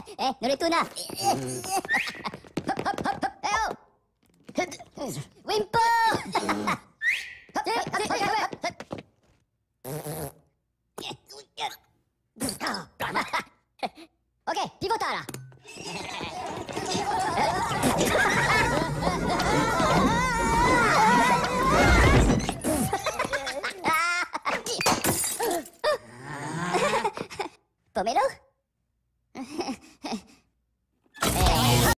Nuri tuna. Hop, hop, hop, hop. Wimpo. Okey, pivotara. Pomelo?